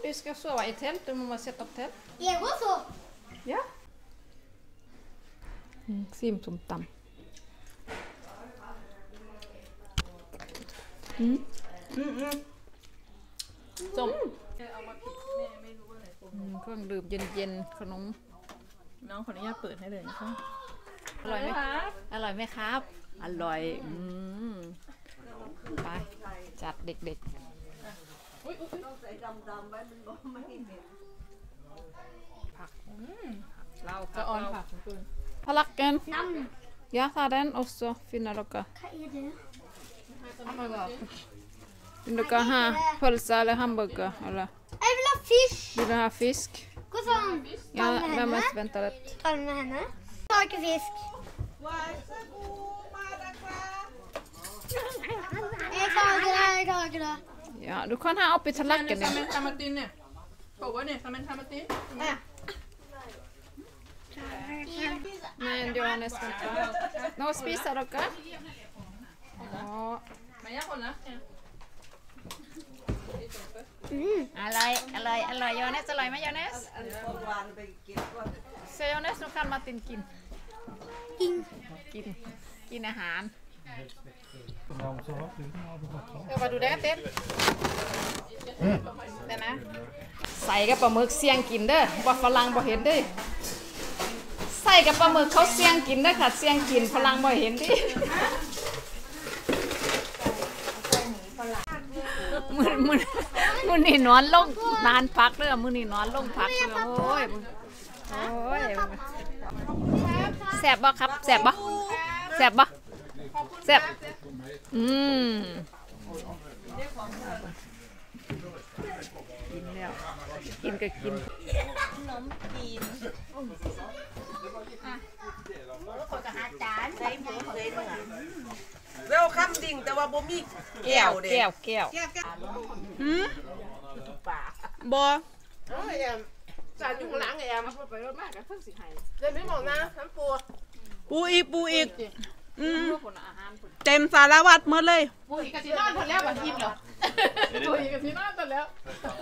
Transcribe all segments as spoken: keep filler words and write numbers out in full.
vi ska sova i tält, du måste sätta upp tält. Jag går så. Ja. Mm, sim som tam. Mm. Mm mm. Som.อืมเครื่องดื่มเย็นๆขนมน้องขออนุญาตเปิดให้เลยนะคะอร่อยไหมครับอร่อยไหมครับอร่อยอืมไปจัดเด็กๆผักเราจะอ่อนผักพลักกันยาซาเดนoch så finner dere Vad är det? vill dere ha pølse eller hamburger eller Jag vill ha fisk. vill du ha fisk Gå så. ja vem måste vänta lite Ta den med henne. Tager fisk. Jag tager det, jag tager det. ja du kan ha oppi tallerkenen Sammen tamatin nè. Khẩu quá nè, sammen tamatin. men Johannes vänta nå spiser dere ja Mày nhắc con nè. อร่อยอร่อยอร่อยโยเนสอร่อยไหมโยเนสเซโยเนสนุกันมาตินกินกินกินกินอาหารเออมาดูได้กันเต้นเดี๋ยวนะใส่กับปลาหมึกเสี่ยงกินเด้อว่าฝรั่งบ่เห็นเด้อใส่กับปลาหมึกเขาเสี่ยงกินเด้อค่ะเสี่ยงกินฝรั่งบ่เห็นดิมือมือมือนี่นอนลงนานพักเด้อมือนี่นอนลงพักเด้อโอ้ยโอ้ยแสบบ่ครับแสบบ่แสบบ่แสบอืมกินแล้วกินก็กินขนมจีนคนก็หาจานใส่หมูใส่เนื้อเวลคัมดิ่งแต่ว่าบ่มีแก้วเด้แก้วแก้วหืมบอจานอยู่ข้างหลังแอมไปรถมากกันเพิ่งสิให้เดี๋ยวไม่บอกนะน้ำปูปูอีกปูอีกอืมเต็มสารวัตรหมดเลยปูอีกกะสินอนหมดแล้วบัดอิ่มเหรอปูอีกกะสินอนหมดแล้ว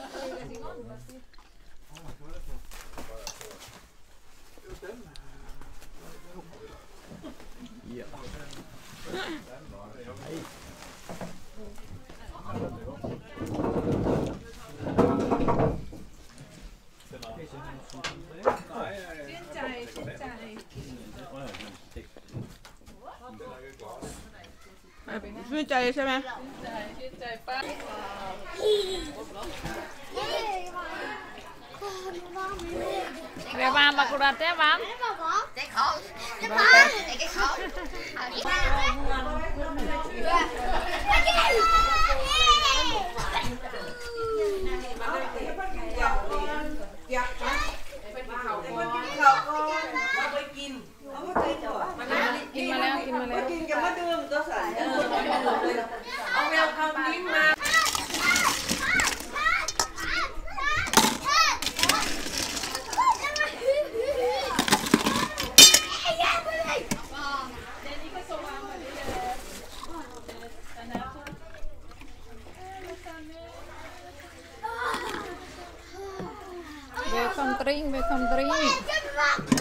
ชื่นใจใช่ไหมชื่นใจป้าเดี๋ยวมามากุระเต้บ้างเจ๊เขาเจ๊เขาเจ๊เขาอยากกินเขาเขาก็ไปกินเขาก็ใจจ่อกินมาแล้วกินมาแล้วกินกันมาดื่มก็สั่นเอาแมวคำนี้มา Welcome drink, welcome drink.